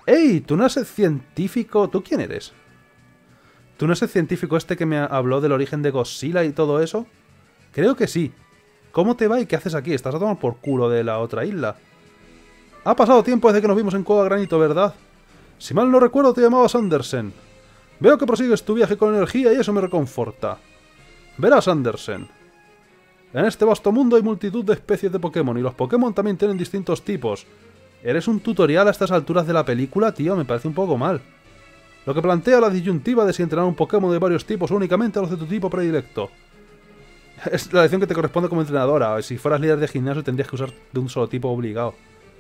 ¡Ey! ¿Tú no eres el científico? ¿Tú quién eres? ¿Tú no eres el científico este que me habló del origen de Godzilla y todo eso? Creo que sí. ¿Cómo te va y qué haces aquí? Estás a tomar por culo de la otra isla. Ha pasado tiempo desde que nos vimos en Cueva Granito, ¿verdad? Si mal no recuerdo te llamabas Andersen. Veo que prosigues tu viaje con energía y eso me reconforta. Verás, Andersen. En este vasto mundo hay multitud de especies de Pokémon y los Pokémon también tienen distintos tipos. ¿Eres un tutorial a estas alturas de la película, tío? Me parece un poco mal. Lo que plantea la disyuntiva de si entrenar un Pokémon de varios tipos o únicamente a los de tu tipo predilecto. Es la lección que te corresponde como entrenadora. Si fueras líder de gimnasio tendrías que usar de un solo tipo obligado.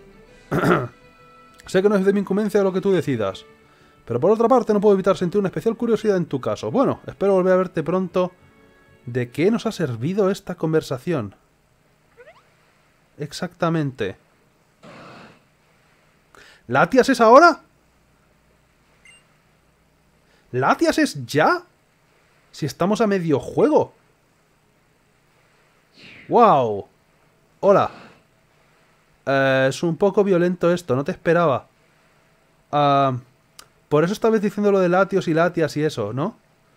Sé que no es de mi incumbencia lo que tú decidas. Pero por otra parte no puedo evitar sentir una especial curiosidad en tu caso. Bueno, espero volver a verte pronto. ¿De qué nos ha servido esta conversación? Exactamente. ¿Latias es ahora? ¿Latias es ya? Si estamos a medio juego. ¡Wow! Hola. Es un poco violento esto, no te esperaba. Por eso estabas diciendo lo de Latios y Latias y eso, ¿no?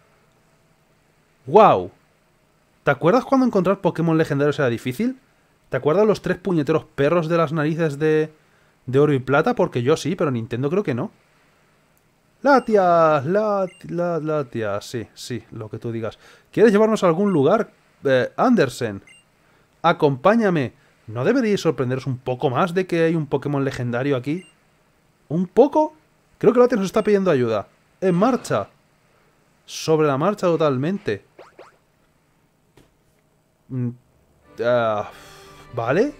¡Wow! ¿Te acuerdas cuando encontrar Pokémon legendarios era difícil? ¿Te acuerdas los 3 puñeteros perros de las narices de oro y plata? Porque yo sí, pero Nintendo creo que no. Latias, Latias, sí, lo que tú digas. ¿Quieres llevarnos a algún lugar? Andersen, acompáñame. ¿No deberíais sorprenderos un poco más de que hay un Pokémon legendario aquí? ¿Un poco? Creo que Latias nos está pidiendo ayuda. ¡En marcha! Sobre la marcha totalmente. ¿Vale?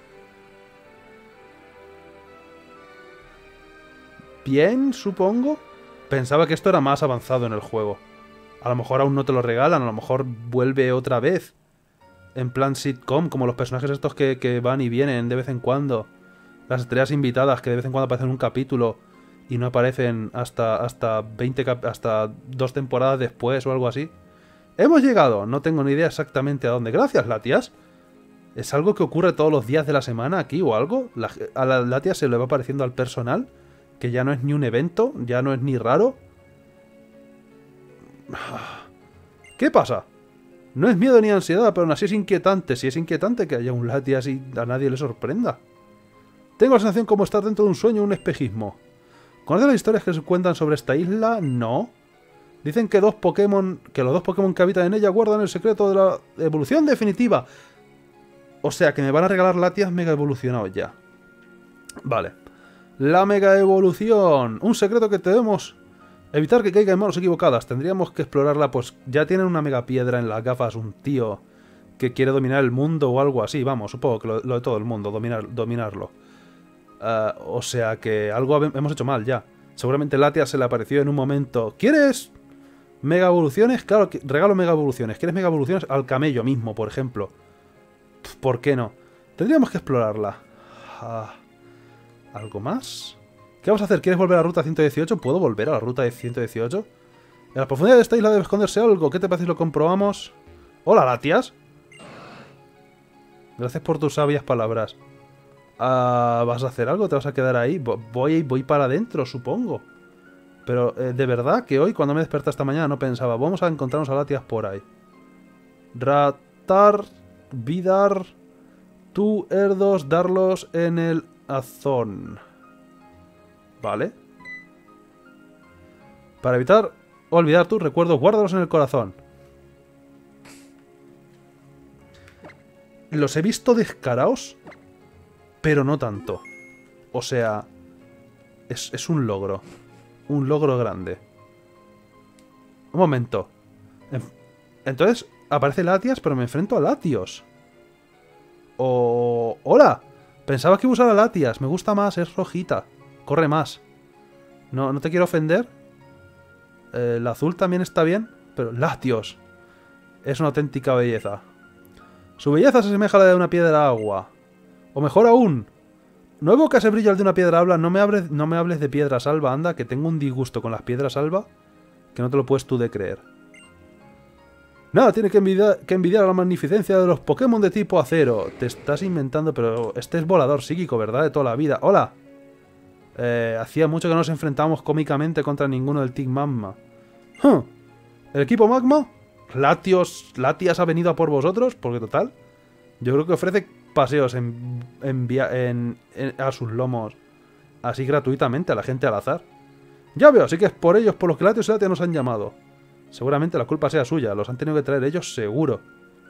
Bien, supongo. Pensaba que esto era más avanzado en el juego. A lo mejor aún no te lo regalan, a lo mejor vuelve otra vez. En plan sitcom, como los personajes estos que van y vienen de vez en cuando. Las estrellas invitadas que de vez en cuando aparecen en un capítulo y no aparecen hasta 2 temporadas después o algo así. Hemos llegado, no tengo ni idea exactamente a dónde. Gracias, Latias. ¿Es algo que ocurre todos los días de la semana aquí o algo? A la Latias se le va apareciendo al personal, que ya no es ni un evento, ya no es ni raro. ¿Qué pasa? No es miedo ni ansiedad, pero aún así es inquietante. Si es inquietante que haya un Latias y a nadie le sorprenda. Tengo la sensación como estar dentro de un sueño o un espejismo. ¿Conoces las historias que se cuentan sobre esta isla? No. Dicen que los dos Pokémon que habitan en ella guardan el secreto de la evolución definitiva. O sea, que me van a regalar Latias mega evolucionados ya. Vale. La mega evolución. Un secreto que debemos evitar que caiga en manos equivocadas. Tendríamos que explorarla, pues ya tienen una mega piedra en las gafas un tío que quiere dominar el mundo o algo así. Vamos, supongo que lo de todo el mundo, dominarlo. O sea que algo hemos hecho mal ya. Seguramente Latias se le apareció en un momento. ¿Quieres mega evoluciones? Claro, regalo mega evoluciones. ¿Quieres mega evoluciones? Al camello mismo, por ejemplo. ¿Por qué no? Tendríamos que explorarla. ¿Algo más? ¿Qué vamos a hacer? ¿Quieres volver a la ruta 118? ¿Puedo volver a la ruta de 118? En la profundidad de esta isla debe esconderse algo. ¿Qué te parece si lo comprobamos? Hola, Latias. Gracias por tus sabias palabras. ¿Vas a hacer algo? ¿Te vas a quedar ahí? Voy para adentro, supongo. Pero de verdad que hoy, cuando me desperté esta mañana, no pensaba, vamos a encontrarnos a Latias por ahí. Ratar, Vidar, tú, Erdos, darlos en el azón. Vale. Para evitar olvidar tus recuerdos, guárdalos en el corazón. Los he visto descarados, pero no tanto. O sea, es un logro. Un logro grande. Un momento. Entonces, aparece Latias, pero me enfrento a Latios. ¡Hola! Pensaba que iba a usar a Latias. Me gusta más, es rojita. Corre más. No te quiero ofender. El azul también está bien. Pero Latios es una auténtica belleza. Su belleza se asemeja a la de una piedra agua. O mejor aún, no evoca ese brillo al de una piedra alba. No me hables de piedras alba, anda, que tengo un disgusto con las piedras alba que no te lo puedes tú de creer. Nada, tiene que envidiar a la magnificencia de los Pokémon de tipo acero. Te estás inventando, pero este es volador psíquico, ¿verdad? De toda la vida. ¡Hola! Hacía mucho que no nos enfrentábamos cómicamente contra ninguno del Team Magma. ¡Huh! ¿El equipo Magma? ¿Latias ha venido a por vosotros? Porque total, yo creo que ofrece paseos a sus lomos así gratuitamente a la gente al azar. Ya veo, así que es por ellos por los que Latios y Latias nos han llamado. Seguramente la culpa sea suya, los han tenido que traer ellos seguro.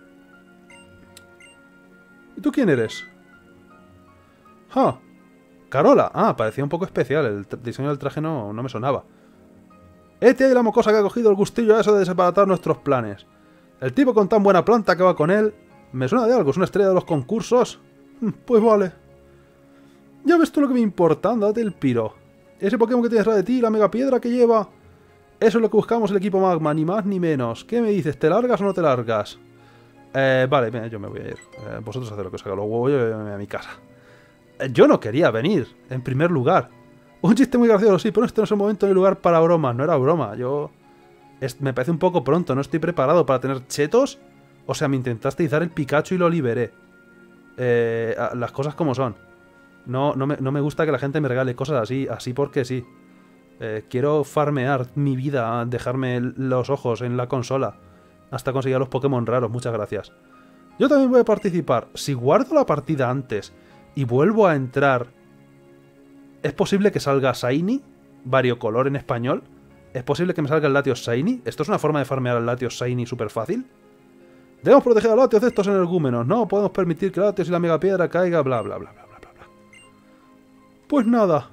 ¿Y tú quién eres? ¡Ah! Carola. Ah, parecía un poco especial, el diseño del traje no me sonaba. Este es la mocosa que ha cogido el gustillo a eso de desbaratar nuestros planes. El tipo con tan buena planta que va con él... Me suena de algo, es una estrella de los concursos. Pues vale. Ya ves tú lo que me importa, date el piro. Ese Pokémon que tienes detrás de ti, la mega piedra que lleva... Eso es lo que buscamos el equipo Magma, ni más ni menos. ¿Qué me dices? ¿Te largas o no te largas? Vale, mira, yo me voy a ir. Vosotros haced lo que os haga los huevos, yo me voy a mi casa. Yo no quería venir, en primer lugar. Un chiste muy gracioso, sí, pero este no es el momento ni lugar para bromas. No era broma, me parece un poco pronto, no estoy preparado para tener chetos. O sea, me intentasteis dar el Pikachu y lo liberé. Las cosas como son. No me gusta que la gente me regale cosas así porque sí. Quiero farmear mi vida, dejarme los ojos en la consola hasta conseguir los Pokémon raros, muchas gracias. Yo también voy a participar. Si guardo la partida antes y vuelvo a entrar, ¿es posible que salga Shiny? Variocolor en español. ¿Es posible que me salga el Latios Shiny? ¿Esto es una forma de farmear al Latios Shiny súper fácil? Debemos proteger a Latios de estos energúmenos. No podemos permitir que Latios y la mega piedra caiga, bla bla bla bla bla bla. Pues nada.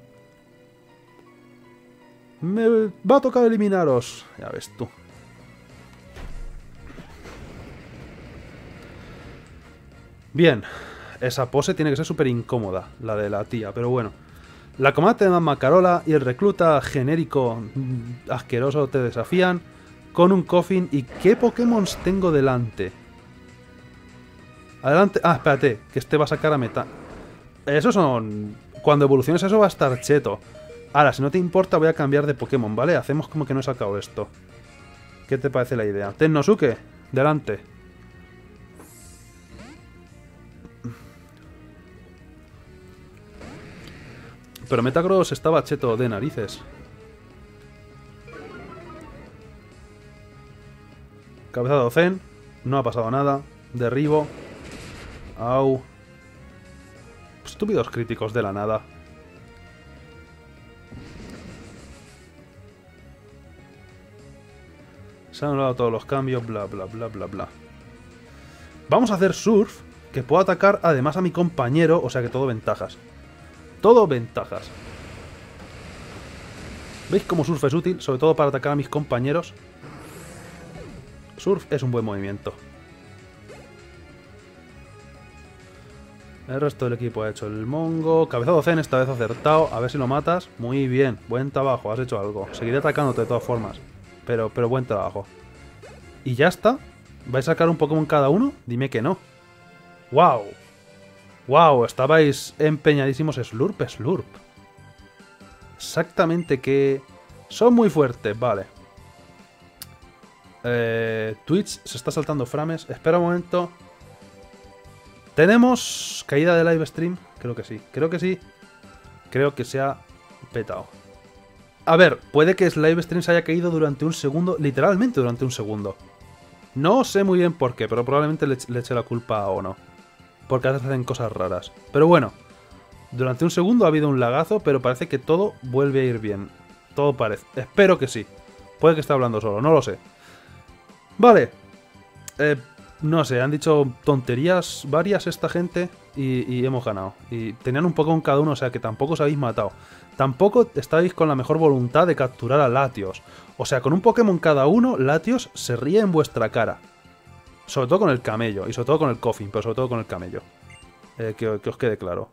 Me va a tocar eliminaros. Ya ves tú. Bien. Esa pose tiene que ser súper incómoda, la de la tía, pero bueno. La comandante de Magma Carola y el recluta genérico asqueroso te desafían con un Koffing. ¿Y qué Pokémon tengo delante? Adelante. Ah, espérate, que este va a sacar a Meta. Esos son... Cuando evoluciones eso va a estar cheto. Ahora, si no te importa, voy a cambiar de Pokémon, ¿vale? Hacemos como que no he sacado esto. ¿Qué te parece la idea? Tennosuke, delante. Pero Metagross estaba cheto de narices. Cabezado Zen. No ha pasado nada. Derribo. Au. Estúpidos críticos de la nada. Se han anulado todos los cambios. Bla, bla, bla, bla, bla. Vamos a hacer Surf, que puedo atacar además a mi compañero. O sea que todo ventajas. Todo ventajas. ¿Veis cómo Surf es útil? Sobre todo para atacar a mis compañeros. Surf es un buen movimiento. El resto del equipo ha hecho el mongo. Cabezado Zen esta vez acertado. A ver si lo matas. Muy bien. Buen trabajo. Has hecho algo. Seguiré atacándote de todas formas. Pero buen trabajo. ¿Y ya está? ¿Vais a sacar un Pokémon cada uno? Dime que no. ¡Wow! ¡Wow! Estabais empeñadísimos. Slurp. Exactamente que... Son muy fuertes. Vale. Twitch se está saltando frames. Espera un momento. ¿Tenemos caída de live stream? Creo que sí. Creo que se ha petado. A ver, puede que el live stream se haya caído durante un segundo. Literalmente durante un segundo. No sé muy bien por qué, pero probablemente le eche la culpa o no. Porque a veces hacen cosas raras. Pero bueno. Durante un segundo ha habido un lagazo, pero parece que todo vuelve a ir bien. Todo parece. Espero que sí. Puede que esté hablando solo, no lo sé. Vale. No sé, han dicho tonterías varias esta gente y hemos ganado. Y tenían un Pokémon cada uno, o sea que tampoco os habéis matado. Tampoco estáis con la mejor voluntad de capturar a Latios. O sea, con un Pokémon cada uno, Latios se ríe en vuestra cara. Sobre todo con el camello, y sobre todo con el Koffing, pero sobre todo con el camello. Que os quede claro.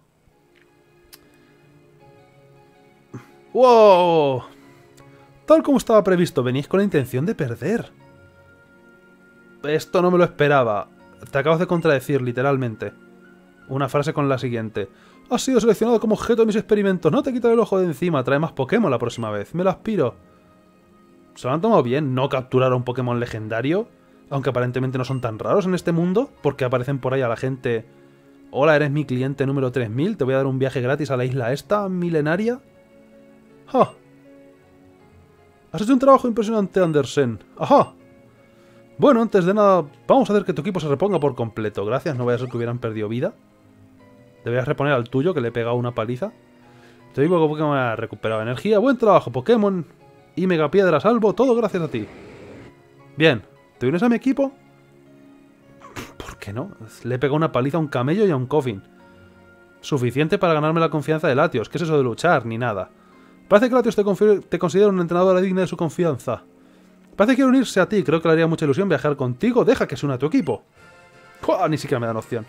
¡Wow! Tal como estaba previsto, venís con la intención de perder. Esto no me lo esperaba. Te acabas de contradecir, literalmente. Una frase con la siguiente. Has sido seleccionado como objeto de mis experimentos. No te quitaré el ojo de encima. Trae más Pokémon la próxima vez. Me lo aspiro. ¿Se lo han tomado bien no capturar a un Pokémon legendario? Aunque aparentemente no son tan raros en este mundo. Porque aparecen por ahí a la gente Hola, eres mi cliente número 3000. Te voy a dar un viaje gratis a la isla esta milenaria. ¡Ja! Has hecho un trabajo impresionante, Andersen. ¡Ajá! Bueno, antes de nada, vamos a hacer que tu equipo se reponga por completo. Gracias, no vaya a ser que hubieran perdido vida. Deberías reponer al tuyo, que le he pegado una paliza. Te digo que Pokémon ha recuperado energía. Buen trabajo, Pokémon. Y Megapiedra salvo, todo gracias a ti. Bien, ¿te unes a mi equipo? ¿Por qué no? Le he pegado una paliza a un camello y a un coffin. Suficiente para ganarme la confianza de Latios. ¿Qué es eso de luchar? Ni nada. Parece que Latios te considera un entrenador digno de su confianza. Parece que quiere unirse a ti. Creo que le haría mucha ilusión viajar contigo. Deja que se una a tu equipo. ¡Pua! Ni siquiera me dan opción.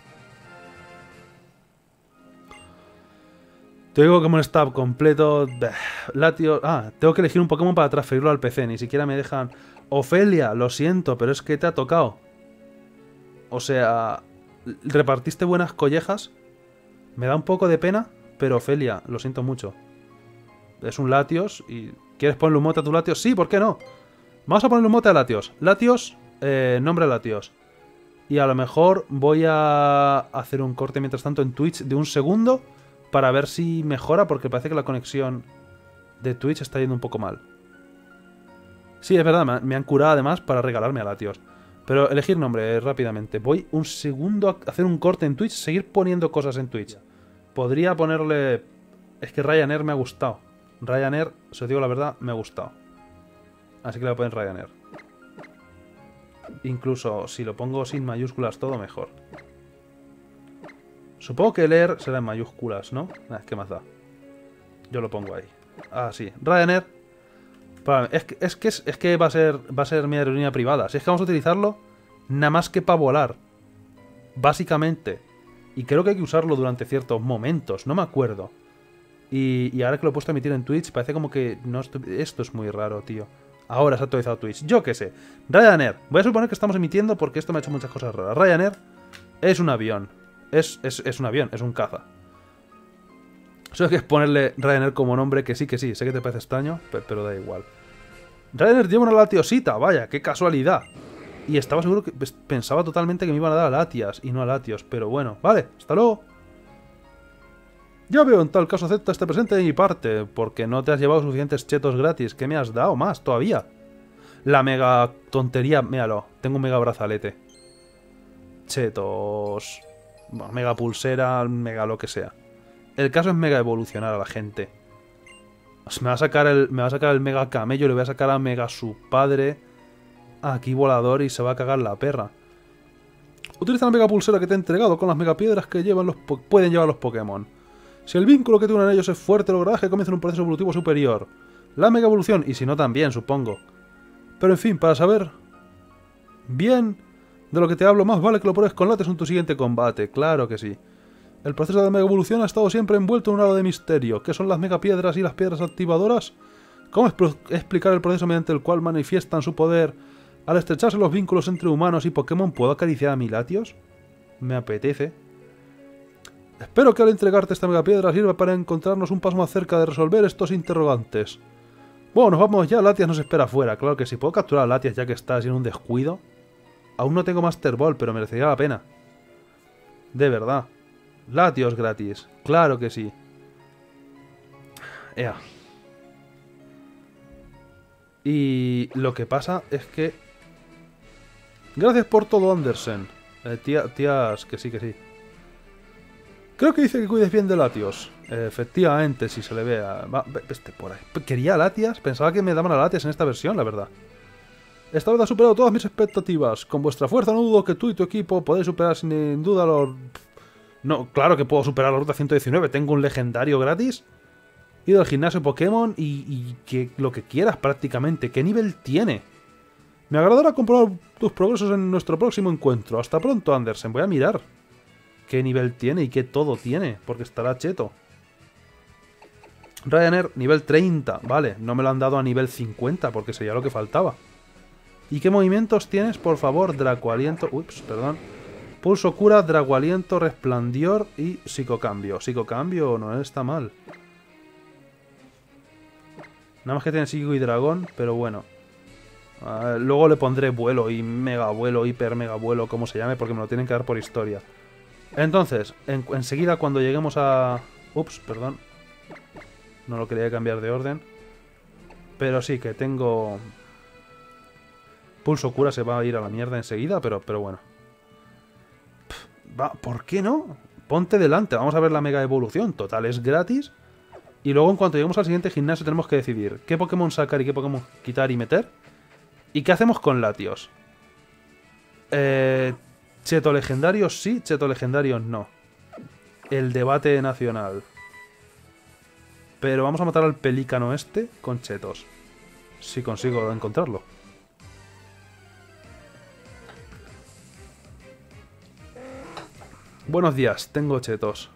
Te digo como un stab completo. Latios. Ah, tengo que elegir un Pokémon para transferirlo al PC. Ni siquiera me dejan. Ofelia, lo siento, pero es que te ha tocado. O sea, repartiste buenas collejas. Me da un poco de pena, pero Ofelia, lo siento mucho. Es un Latios y... ¿Quieres ponerle un mote a tu Latios? Sí, ¿por qué no? Vamos a ponerle un mote a Latios. Latios, nombre Latios. Y a lo mejor voy a hacer un corte mientras tanto en Twitch de 1 segundo para ver si mejora, porque parece que la conexión de Twitch está yendo un poco mal. Sí, es verdad, me han curado además para regalarme a Latios. Pero elegir nombre rápidamente. Voy 1 segundo a hacer un corte en Twitch, seguir poniendo cosas en Twitch. Podría ponerle... Es que Ryanair me ha gustado. Ryanair, si os digo la verdad, me ha gustado. Así que le voy a poner Ryanair. Incluso si lo pongo sin mayúsculas todo, mejor. Supongo que leer será en mayúsculas, ¿no? ¿Qué más da? Yo lo pongo ahí. Ah, sí. Ryanair. Es que va a ser mi aerolínea privada. Si es que vamos a utilizarlo nada más que para volar. Básicamente. Y creo que hay que usarlo durante ciertos momentos. No me acuerdo. Y ahora que lo he puesto a emitir en Twitch, parece como que no esto es muy raro, tío. Ahora se ha actualizado Twitch. Yo qué sé. Ryanair. Voy a suponer que estamos emitiendo porque esto me ha hecho muchas cosas raras. Ryanair es un avión. Es un avión, es un caza. Solo que es ponerle Ryanair como nombre, que sí, sé que te parece extraño, pero da igual. Ryanair lleva una Latiosita, vaya, qué casualidad. Y estaba seguro que pensaba totalmente que me iban a dar a Latias y no a Latios, pero bueno, vale, hasta luego. Ya veo, en tal caso acepta este presente de mi parte, porque no te has llevado suficientes chetos gratis. ¿Qué me has dado más todavía? La mega tontería, míralo, tengo un mega brazalete. Chetos... Bueno, mega pulsera, mega lo que sea. El caso es mega evolucionar a la gente. Me va a sacar el mega camello, le voy a sacar a mega su padre aquí volador y se va a cagar la perra. Utiliza la mega pulsera que te he entregado con las mega piedras que pueden llevar los Pokémon. Si el vínculo que te unen ellos es fuerte, lograrás que comiencen un proceso evolutivo superior. La mega evolución, y si no también, supongo. Pero en fin, para saber bien de lo que te hablo, más vale que lo pruebes con Latios en tu siguiente combate. Claro que sí. El proceso de mega evolución ha estado siempre envuelto en un halo de misterio. ¿Qué son las mega piedras y las piedras activadoras? ¿Cómo explicar el proceso mediante el cual manifiestan su poder al estrecharse los vínculos entre humanos y Pokémon? ¿Puedo acariciar a mi Latios? Me apetece. Espero que al entregarte esta mega piedra sirva para encontrarnos un paso más cerca de resolver estos interrogantes. Bueno, nos vamos ya, Latias nos espera afuera. Claro que sí, puedo capturar a Latias ya que está sin un descuido. Aún no tengo Master Ball, pero merecería la pena. De verdad. Latios gratis. Claro que sí. Ea. Y lo que pasa es que... Gracias por todo, Andersen. Tías, que sí, que sí. Creo que dice que cuides bien de Latios. Efectivamente, si se le ve a... Va, por ahí. Quería Latias. Pensaba que me daban a Latias en esta versión, la verdad. Esta vez ha superado todas mis expectativas. Con vuestra fuerza no dudo que tú y tu equipo podéis superar sin duda los... No, claro que puedo superar la ruta 119. Tengo un legendario gratis. He ido al gimnasio Pokémon y que lo que quieras prácticamente. ¿Qué nivel tiene? Me agradará comprobar tus progresos en nuestro próximo encuentro. Hasta pronto, Andersen. Voy a mirar qué nivel tiene y qué todo tiene, porque estará cheto. Ryanair, nivel 30. Vale, no me lo han dado a nivel 50, porque sería lo que faltaba. ¿Y qué movimientos tienes, por favor? Dracoaliento... Ups, perdón. Pulso cura, Dracoaliento, Resplandor y Psicocambio. Psicocambio no está mal. Nada más que tiene Psíquico y Dragón, pero bueno. Luego le pondré vuelo y mega vuelo, hiper mega vuelo, como se llame, porque me lo tienen que dar por historia. Entonces, enseguida cuando lleguemos a... Ups, perdón. No lo quería cambiar de orden. Pero sí, que tengo... Pulso cura se va a ir a la mierda enseguida, pero bueno. ¿Por qué no? Ponte delante, vamos a ver la mega evolución. Total, es gratis. Y luego en cuanto lleguemos al siguiente gimnasio tenemos que decidir qué Pokémon sacar y qué Pokémon quitar y meter. ¿Y qué hacemos con Latios? Cheto legendarios sí, cheto legendarios no. El debate nacional. Pero vamos a matar al pelícano este con chetos. Si consigo encontrarlo. Buenos días, tengo chetos.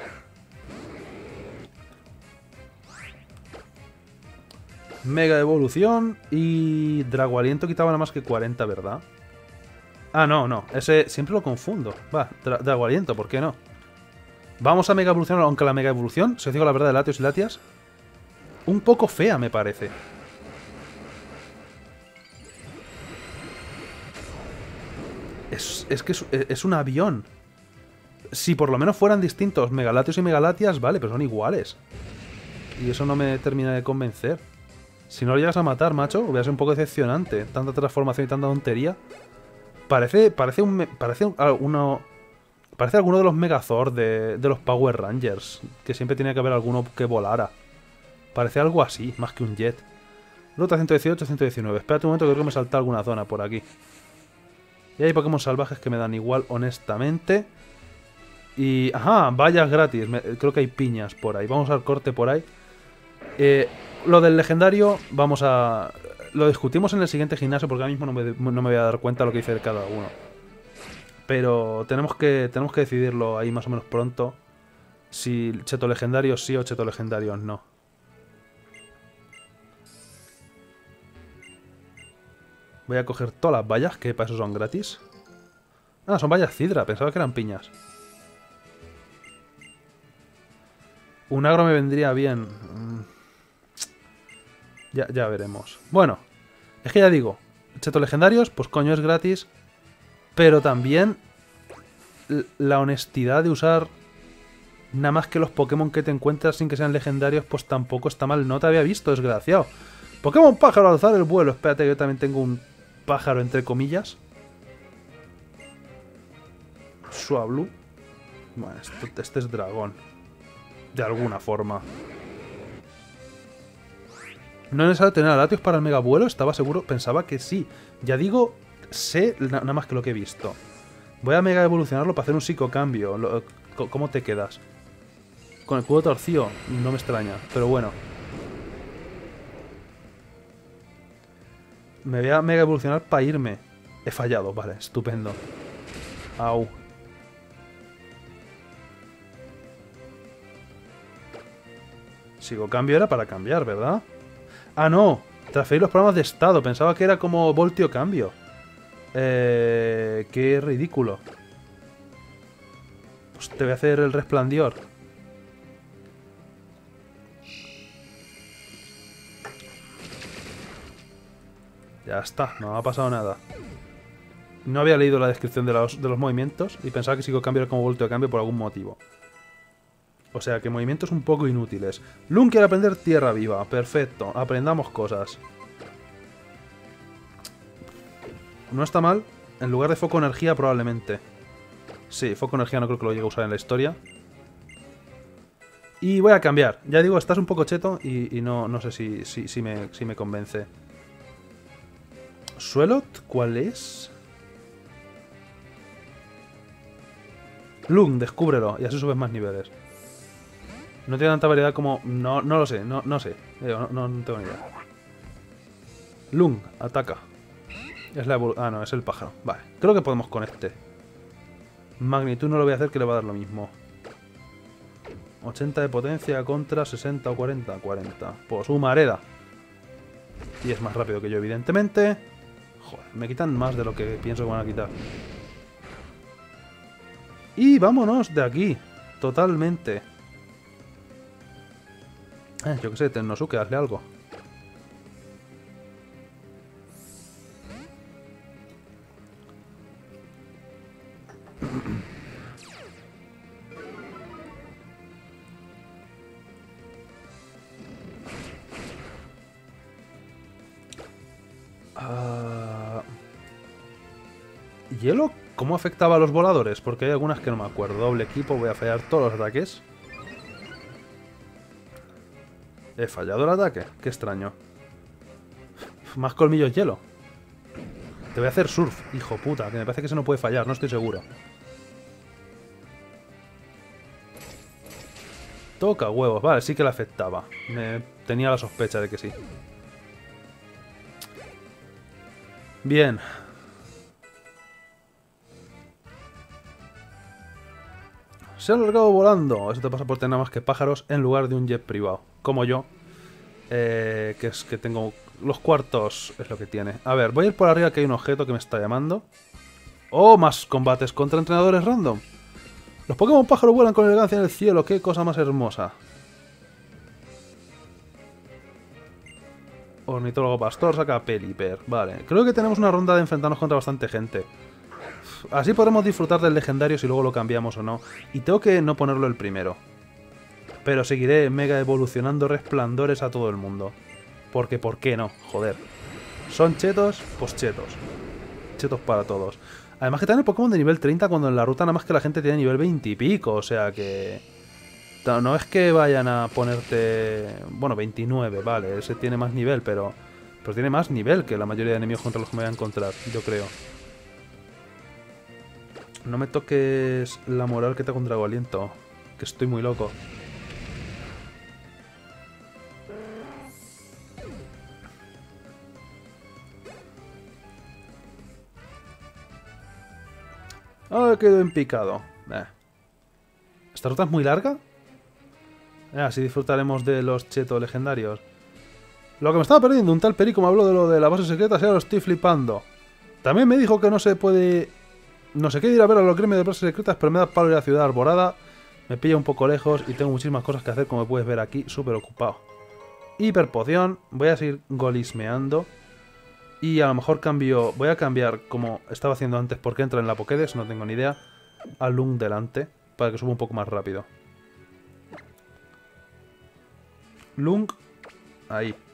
Mega evolución y Drago Aliento quitaba nada más que 40, ¿verdad? Ah, no. Ese siempre lo confundo. Va, Drago Aliento, ¿por qué no? Vamos a Mega Evolución, aunque la Mega Evolución, si os digo la verdad de Latios y Latias, un poco fea me parece. Es que es un avión. Si por lo menos fueran distintos Megalatios y Megalatias, vale, pero son iguales. Y eso no me termina de convencer. Si no lo llegas a matar, macho, hubiera sido un poco decepcionante. Tanta transformación y tanta tontería. Parece alguno de los Megazord de los Power Rangers. Que siempre tenía que haber alguno que volara. Parece algo así, más que un jet. Ruta 118, 119. Espérate un momento que creo que me salta alguna zona por aquí. Y hay Pokémon salvajes que me dan igual, honestamente. Y... Ajá, vallas gratis. Creo que hay piñas por ahí. Vamos al corte por ahí. Lo del legendario, vamos a... Lo discutimos en el siguiente gimnasio porque ahora mismo no me voy a dar cuenta de lo que dice cada uno. Pero tenemos que decidirlo ahí más o menos pronto. Si cheto legendario sí o cheto legendario no. Voy a coger todas las vallas, que para eso son gratis. Ah, son vallas Cidra, pensaba que eran piñas. Un agro me vendría bien. Ya veremos. Bueno, es que ya digo, chetos legendarios, pues coño es gratis. Pero también la honestidad de usar nada más que los Pokémon que te encuentras sin que sean legendarios, pues tampoco está mal. No te había visto, desgraciado. Pokémon pájaro, alzar el vuelo. Espérate que yo también tengo un pájaro entre comillas. Swablu. Bueno, este es dragón. De alguna forma. No es necesario tener a Latios para el mega vuelo, estaba seguro, pensaba que sí. Ya digo, sé nada más que lo que he visto. Voy a mega evolucionarlo para hacer un psicocambio. ¿Cómo te quedas? Con el cubo torcido, no me extraña, pero bueno. Me voy a mega evolucionar para irme. He fallado, vale, estupendo. Au. Psicocambio era para cambiar, ¿verdad? Ah, no. Transferir los programas de estado. Pensaba que era como voltio cambio. Qué ridículo. Pues te voy a hacer el resplandor. Ya está, no ha pasado nada. No había leído la descripción de los movimientos y pensaba que psicocambio era como voltio de cambio por algún motivo. O sea que movimientos un poco inútiles. Lun quiere aprender tierra viva. Perfecto, aprendamos cosas. No está mal. En lugar de foco energía probablemente. Sí, foco energía no creo que lo llegue a usar en la historia. Y voy a cambiar. Ya digo, estás un poco cheto y no sé si me convence. ¿Suelot? ¿Cuál es? Lun, descúbrelo y así subes más niveles. No tiene tanta variedad como... No lo sé, no sé. No tengo ni idea. Lung, ataca. Es la ah, no, es el pájaro. Vale, creo que podemos con este. Magnitud no lo voy a hacer, que le va a dar lo mismo. 80 de potencia contra 60 o 40. 40. Pues Humareda. Y es más rápido que yo, evidentemente. Joder, me quitan más de lo que pienso que van a quitar. Y vámonos de aquí. Totalmente. Yo qué sé, Tennosuke, hazle algo. ¿Hielo? ¿Cómo afectaba a los voladores? Porque hay algunas que no me acuerdo. Doble equipo, voy a fallar todos los ataques. He fallado el ataque. Qué extraño. Más colmillos hielo. Te voy a hacer surf, hijo puta. Que me parece que eso no puede fallar, no estoy seguro. Toca huevos. Vale, sí que le afectaba. Tenía la sospecha de que sí. Bien. Se ha largado volando. Eso te pasa por tener más que pájaros en lugar de un jet privado. Como yo. Que es que tengo... Los cuartos es lo que tiene. A ver, voy a ir por arriba que hay un objeto que me está llamando. ¡Oh! Más combates contra entrenadores random. Los Pokémon pájaros vuelan con elegancia en el cielo. ¡Qué cosa más hermosa! Ornitólogo pastor saca Pelipper. Vale, creo que tenemos una ronda de enfrentarnos contra bastante gente. Así podremos disfrutar del legendario si luego lo cambiamos o no. Y tengo que no ponerlo el primero. Pero seguiré mega evolucionando resplandores a todo el mundo. Porque, ¿por qué no? Joder. ¿Son chetos? Pues chetos. Chetos para todos. Además que tienen el Pokémon de nivel 30 cuando en la ruta nada más que la gente tiene nivel 20 y pico. O sea que... No es que vayan a ponerte... Bueno, 29, vale. Ese tiene más nivel, pero tiene más nivel que la mayoría de enemigos contra los que me voy a encontrar, yo creo. No me toques la moral que te hago un Drago Aliento. Que estoy muy loco. Ah, quedó en picado. ¿Esta ruta es muy larga? Así disfrutaremos de los chetos legendarios. Lo que me estaba perdiendo, un tal Perico me habló de lo de la base secreta, y ahora lo estoy flipando. También me dijo que no se puede... No sé qué ir a ver a los gremios de bases secretas, pero me da palo ir a Ciudad Arborada. Me pilla un poco lejos y tengo muchísimas cosas que hacer, como puedes ver aquí, súper ocupado. Hiperpoción, voy a seguir golismeando. Y a lo mejor cambio... Voy a cambiar, como estaba haciendo antes, porque entra en la Pokédex, no tengo ni idea, a Lung delante, para que suba un poco más rápido. Lung, ahí.